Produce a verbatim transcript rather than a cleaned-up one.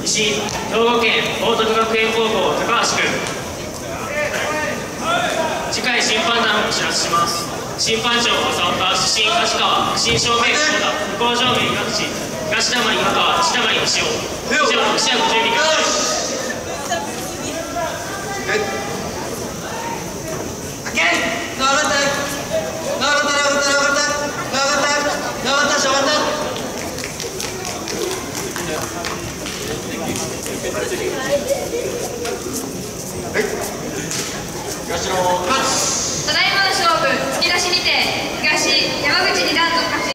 西、兵庫県報徳学園高校高橋君。次回審判団をお知らせします。審判長浅岡、主審梶川、新正面久保田、向正面岩口、東玉岩川、西玉西尾。以上、ろく試合ご準備ください。東野